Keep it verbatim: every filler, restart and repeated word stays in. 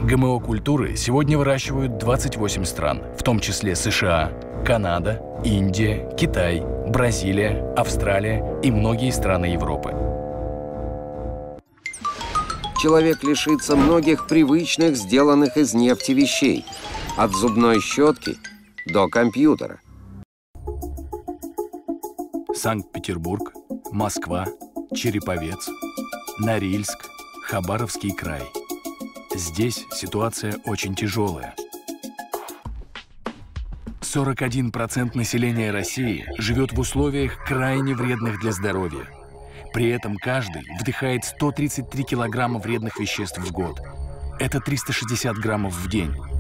ГМО-культуры сегодня выращивают двадцать восемь стран, в том числе США, Канада, Индия, Китай, Бразилия, Австралия и многие страны Европы. Человек лишится многих привычных, сделанных из нефти вещей, от зубной щетки до компьютера. Санкт-Петербург, Москва, Череповец, Норильск, Хабаровский край. Здесь ситуация очень тяжелая. сорок один процент населения России живет в условиях крайне вредных для здоровья. При этом каждый вдыхает сто тридцать три килограмма вредных веществ в год. Это триста шестьдесят граммов в день.